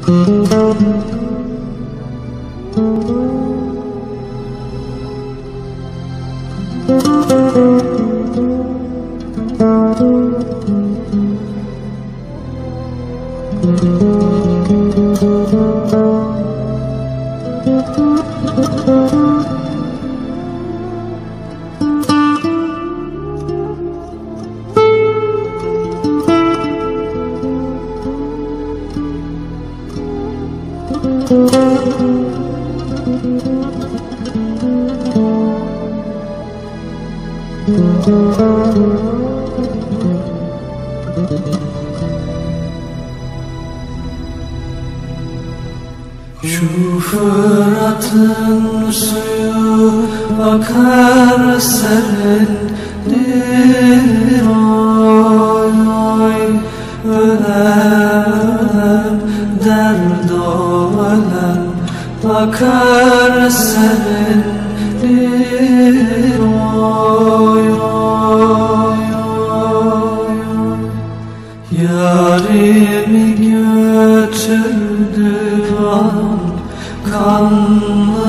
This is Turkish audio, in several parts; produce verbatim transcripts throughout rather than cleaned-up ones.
Şu Fırat'ın suyu akar serindir, oy oy. Ölem ölem derd o ölem akar serindir, oy oy oy. Yarimi götürdü an kanlı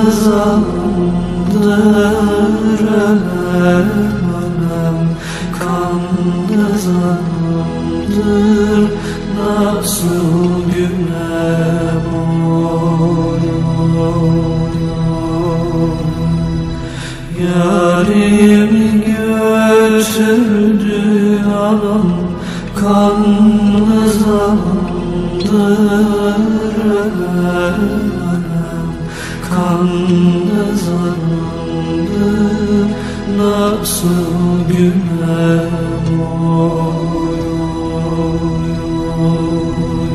zalimdir, ölem ölem kanlı zalimdir, nasıl günem oy oy oy. Yarimi götürdü adam kanlı zalimdir, ölem ölem kanlı zalimdir, nasıl günem oy oy oy.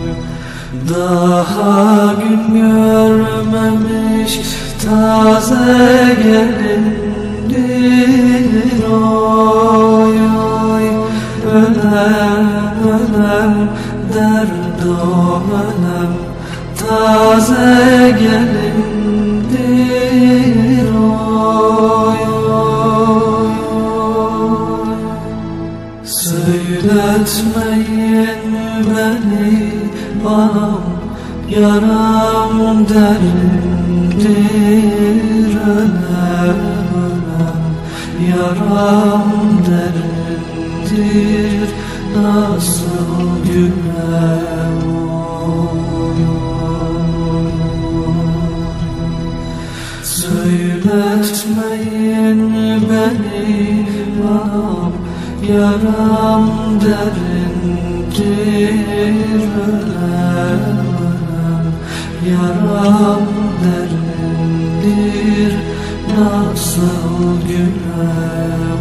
Daha gün görmemiş taze gelindir, oy oy. Ölem ölem derd o ölem taze gelindir, oy oy oy. Söyletmeyin beni bana, yaram derindir, ölem ölem yaram derindir, nasıl günem oy oy. Söyletmeyin beni bana, yaram derindir, ölem ölem yaram derindir, nasıl günem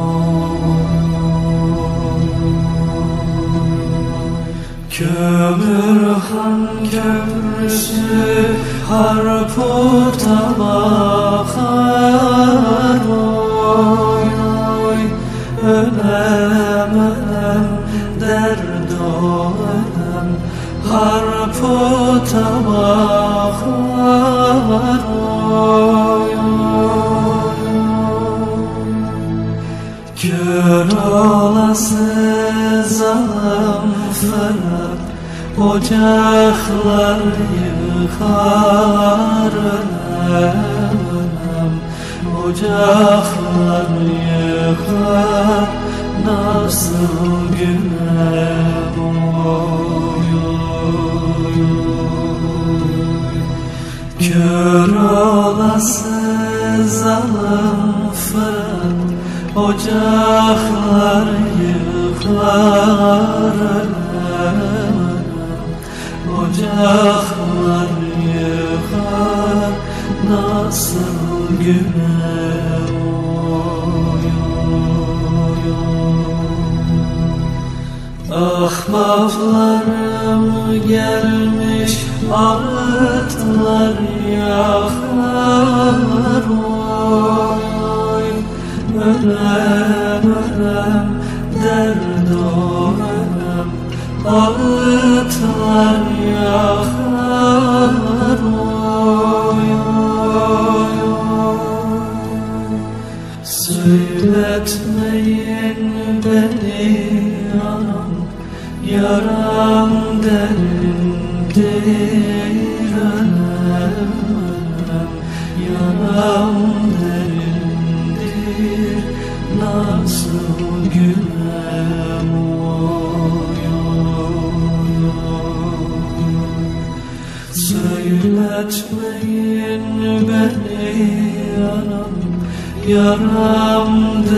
oy. Kömürhan köprüsü harputa bakar, oy oy. Ölem ölem derd o ölem harputa bakar, oy oy oy. Kör olası zalim Fırat ocaklar yıkar, ölem ölem ocaklar yıkar, nasıl günem oy oy oy. Kör olası zalim Fırat ocaklar yıkar, ölem ölem ocaklar yıkar, nasıl günem oy oy oy. Ahbaplarım gelmiş ağıtlar yakar, oy oy. Ölem ölem derd o ölem ağıtlar yakar, oy oy oy. Söyletmeyin beni anam, yaram derindir, derindir ölem, yaram derindir, nasıl gülem oy oy oy. Söyletmeyin beni yaram, yaram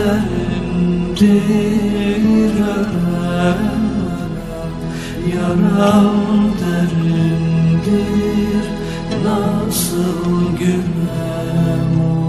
derindir ölem, yaram derindir, nasıl gülem.